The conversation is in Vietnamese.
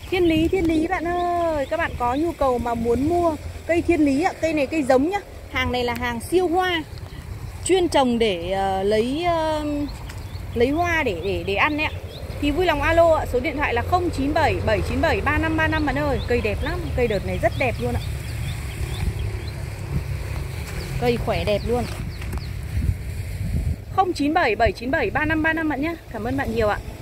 Thiên lý bạn ơi, các bạn có nhu cầu mà muốn mua cây thiên lý ạ, cây này cây giống nhá. Hàng này là hàng siêu hoa, chuyên trồng để lấy hoa để ăn đấy ạ. Thì vui lòng alo ạ, số điện thoại là 097 797 3535 bạn ơi. Cây đẹp lắm, cây đợt này rất đẹp luôn ạ. Cây khỏe đẹp luôn. 097 797 3535 bạn nhé. Cảm ơn bạn nhiều ạ.